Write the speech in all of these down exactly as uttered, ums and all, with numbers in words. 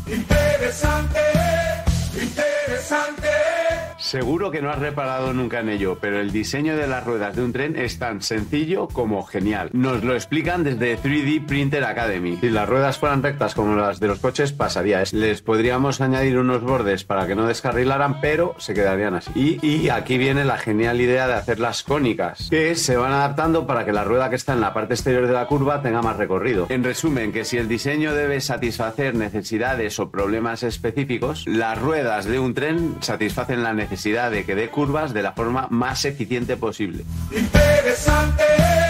Interesante, interesante. Seguro que no has reparado nunca en ello, pero el diseño de las ruedas de un tren es tan sencillo como genial. Nos lo explican desde tres D Printer Academy. Si las ruedas fueran rectas como las de los coches, pasaría esto. Les podríamos añadir unos bordes para que no descarrilaran, pero se quedarían así. Y, y aquí viene la genial idea de hacerlas cónicas, que se van adaptando para que la rueda que está en la parte exterior de la curva tenga más recorrido. En resumen, que si el diseño debe satisfacer necesidades o problemas específicos, las ruedas de un tren satisfacen la necesidad de que dé curvas de la forma más eficiente posible. Interesante,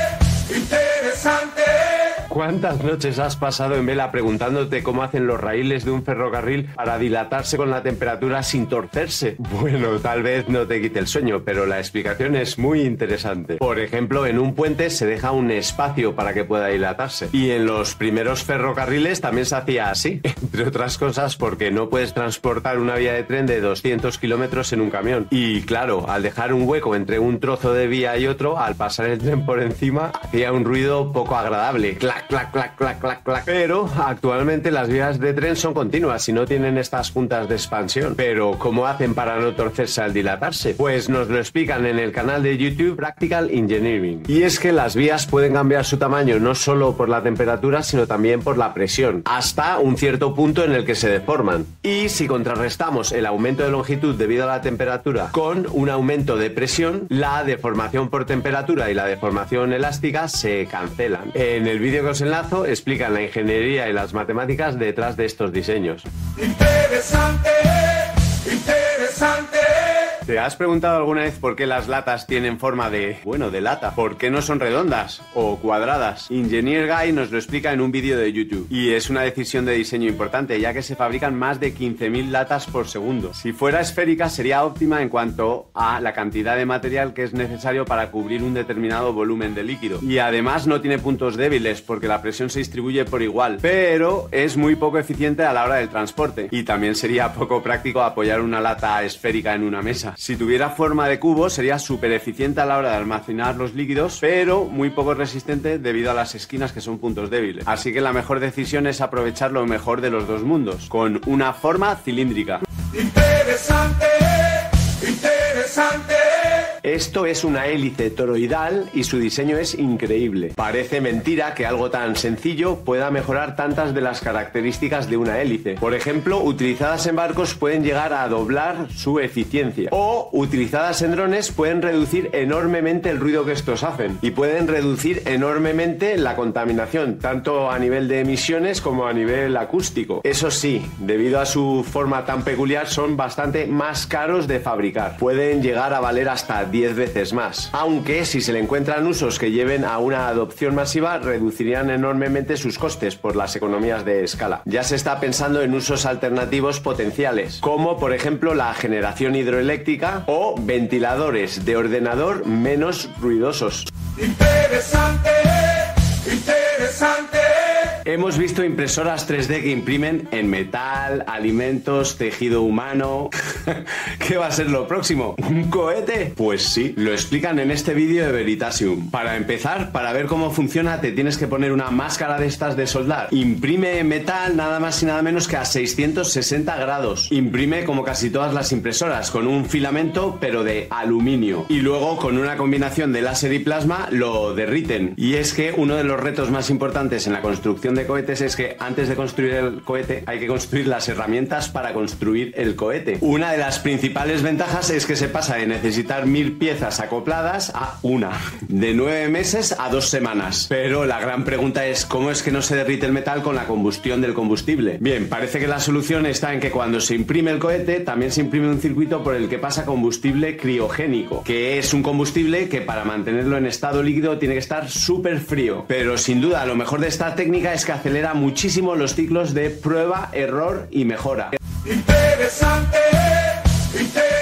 interesante. ¿Cuántas noches has pasado en vela preguntándote cómo hacen los raíles de un ferrocarril para dilatarse con la temperatura sin torcerse? Bueno, tal vez no te quite el sueño, pero la explicación es muy interesante. Por ejemplo, en un puente se deja un espacio para que pueda dilatarse. Y en los primeros ferrocarriles también se hacía así. Entre otras cosas porque no puedes transportar una vía de tren de doscientos kilómetros en un camión. Y claro, al dejar un hueco entre un trozo de vía y otro, al pasar el tren por encima, hacía un ruido poco agradable. Clac, clac, clac, clac, clac, clac. Pero actualmente las vías de tren son continuas y no tienen estas juntas de expansión. Pero ¿cómo hacen para no torcerse al dilatarse? Pues nos lo explican en el canal de YouTube Practical Engineering. Y es que las vías pueden cambiar su tamaño no solo por la temperatura, sino también por la presión, hasta un cierto punto en el que se deforman. Y si contrarrestamos el aumento de longitud debido a la temperatura con un aumento de presión, la deformación por temperatura y la deformación elástica se cancelan. En el vídeo que os enlazo explican la ingeniería y las matemáticas detrás de estos diseños. Interesante, interesante. ¿Te has preguntado alguna vez por qué las latas tienen forma de, bueno, de lata? ¿Por qué no son redondas o cuadradas? Engineer Guy nos lo explica en un vídeo de YouTube. Y es una decisión de diseño importante, ya que se fabrican más de quince mil latas por segundo. Si fuera esférica sería óptima en cuanto a la cantidad de material que es necesario para cubrir un determinado volumen de líquido. Y además no tiene puntos débiles porque la presión se distribuye por igual. Pero es muy poco eficiente a la hora del transporte. Y también sería poco práctico apoyar una lata esférica en una mesa. Si tuviera forma de cubo sería súper eficiente a la hora de almacenar los líquidos, pero muy poco resistente debido a las esquinas que son puntos débiles. Así que la mejor decisión es aprovechar lo mejor de los dos mundos, con una forma cilíndrica. Interesante, interesante. Esto es una hélice toroidal y su diseño es increíble. Parece mentira que algo tan sencillo pueda mejorar tantas de las características de una hélice. Por ejemplo, utilizadas en barcos pueden llegar a doblar su eficiencia. O, utilizadas en drones, pueden reducir enormemente el ruido que estos hacen. Y pueden reducir enormemente la contaminación, tanto a nivel de emisiones como a nivel acústico. Eso sí, debido a su forma tan peculiar, son bastante más caros de fabricar. Pueden llegar a valer hasta diez veces más. Aunque si se le encuentran usos que lleven a una adopción masiva, reducirían enormemente sus costes por las economías de escala. Ya se está pensando en usos alternativos potenciales, como por ejemplo la generación hidroeléctrica o ventiladores de ordenador menos ruidosos. Interesante, interesante. Hemos visto impresoras tres D que imprimen en metal, alimentos, tejido humano. ¿Qué va a ser lo próximo? ¿Un cohete? Pues sí, lo explican en este vídeo de Veritasium. Para empezar, para ver cómo funciona, te tienes que poner una máscara de estas de soldar. Imprime metal nada más y nada menos que a seiscientos sesenta grados. Imprime como casi todas las impresoras, con un filamento pero de aluminio. Y luego, con una combinación de láser y plasma, lo derriten. Y es que uno de los retos más importantes en la construcción de de cohetes es que antes de construir el cohete hay que construir las herramientas para construir el cohete. Una de las principales ventajas es que se pasa de necesitar mil piezas acopladas a una, de nueve meses a dos semanas. Pero la gran pregunta es ¿cómo es que no se derrite el metal con la combustión del combustible? Bien, parece que la solución está en que cuando se imprime el cohete también se imprime un circuito por el que pasa combustible criogénico, que es un combustible que para mantenerlo en estado líquido tiene que estar súper frío. Pero sin duda lo mejor de esta técnica es que acelera muchísimo los ciclos de prueba, error y mejora. Interesante, interesante.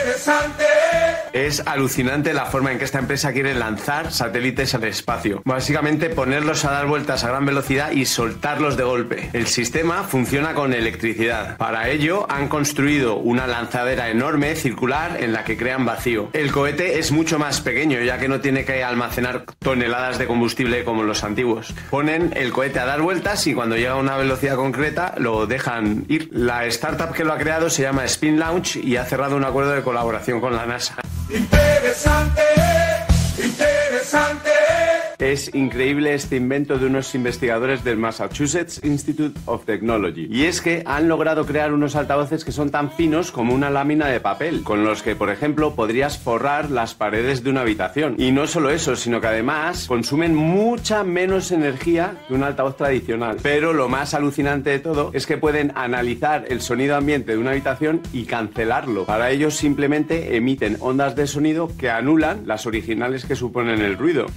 Interesante. Es alucinante la forma en que esta empresa quiere lanzar satélites al espacio. Básicamente ponerlos a dar vueltas a gran velocidad y soltarlos de golpe. El sistema funciona con electricidad. Para ello han construido una lanzadera enorme circular en la que crean vacío. El cohete es mucho más pequeño, ya que no tiene que almacenar toneladas de combustible como los antiguos. Ponen el cohete a dar vueltas y cuando llega a una velocidad concreta lo dejan ir. La startup que lo ha creado se llama Spin Launch y ha cerrado un acuerdo de colaboración con la NASA. Interesante, interesante. Es increíble este invento de unos investigadores del Massachusetts Institute of Technology. Y es que han logrado crear unos altavoces que son tan finos como una lámina de papel, con los que, por ejemplo, podrías forrar las paredes de una habitación. Y no solo eso, sino que además consumen mucha menos energía que un altavoz tradicional. Pero lo más alucinante de todo es que pueden analizar el sonido ambiente de una habitación y cancelarlo. Para ello simplemente emiten ondas de sonido que anulan las originales que suponen el ruido.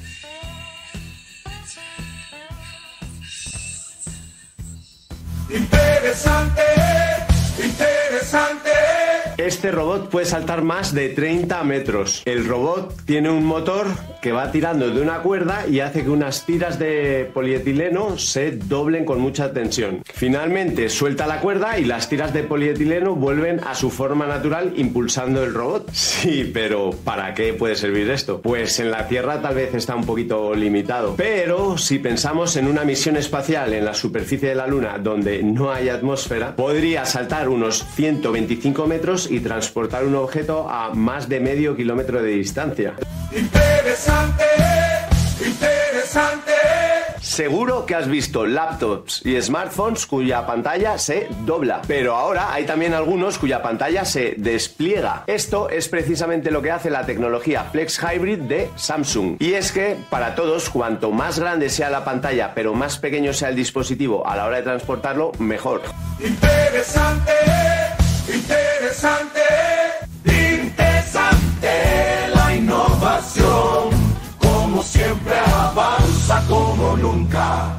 Interesante, interesante. Este robot puede saltar más de treinta metros. El robot tiene un motor que va tirando de una cuerda y hace que unas tiras de polietileno se doblen con mucha tensión. Finalmente suelta la cuerda y las tiras de polietileno vuelven a su forma natural impulsando el robot. Sí, pero ¿para qué puede servir esto? Pues en la Tierra tal vez está un poquito limitado. Pero si pensamos en una misión espacial en la superficie de la Luna donde no hay atmósfera, podría saltar unos ciento veinticinco metros y transportar un objeto a más de medio kilómetro de distancia. Interesante, interesante. Seguro que has visto laptops y smartphones cuya pantalla se dobla, pero ahora hay también algunos cuya pantalla se despliega. Esto es precisamente lo que hace la tecnología Flex Hybrid de Samsung. Y es que, para todos, cuanto más grande sea la pantalla, pero más pequeño sea el dispositivo a la hora de transportarlo, mejor. Interesante, interesante, interesante. La innovación, como siempre, avanza como nunca.